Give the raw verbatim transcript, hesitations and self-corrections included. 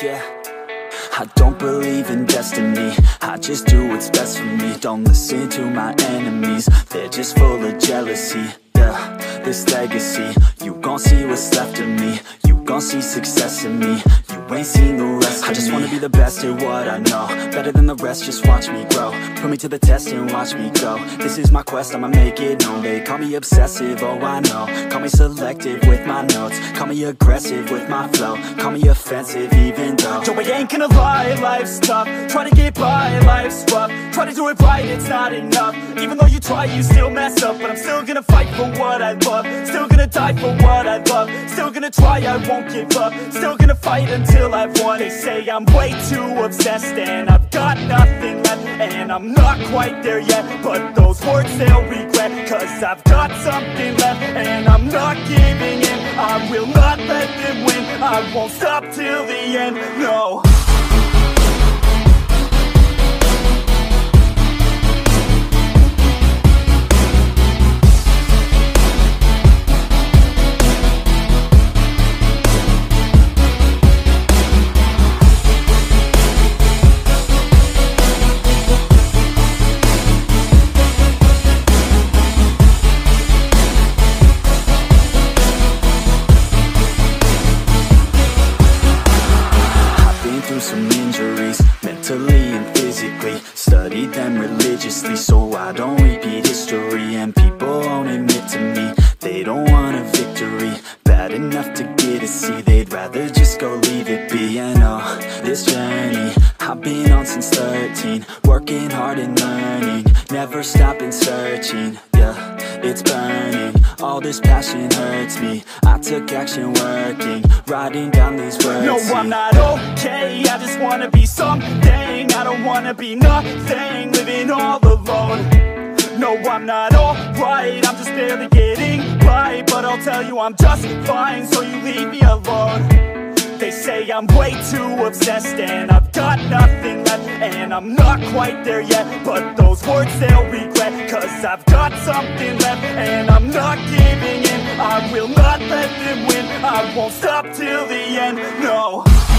yeah. I don't believe in destiny, I just do what's best for me. Don't listen to my enemies, they're just full of jealousy. Yeah, this legacy, you gon' see what's left of me. You gon' see success in me, you ain't seen the rest of me. I just wanna be the best at what I know, better than the rest, just watch me grow. Put me to the test and watch me go. This is my quest, I'ma make it known. They call me obsessive, oh I know. Call me selective with my notes, call me aggressive with my flow, call me offensive even though Joe, I ain't gonna lie, life's tough. Try to get by, life's rough. Try to do it right, it's not enough. Even though you try, you still mess up. But I'm still gonna fight for what I love, still gonna die for what I love, still gonna try, I won't give up, still gonna fight until I've won. They say I'm way too obsessed and I've got nothing left, and I'm not quite there yet, but those words they'll regret, cause I've got something left and I'm not giving in. I will not let them win, I won't stop till the end, no. Some injuries, mentally and physically. Studied them religiously so I don't repeat history. And people won't admit to me they don't want a victory bad enough to get a C. They'd rather just go leave it be. I know this journey I've been on since thirteen, working hard and learning, never stopping searching. Yeah, it's burning, all this passion hurts me. I took action working, writing down these words. No, I'm not okay, I just wanna be something. I don't wanna be nothing, living all alone. No, I'm not alright, I'm just barely getting by. But I'll tell you I'm just fine, so you leave me alone. They say I'm way too obsessed and I've got nothing left, and I'm not quite there yet, but those words they'll regret, cause I've got something left and I'm not giving in. I will not let them win, I won't stop till the end, no.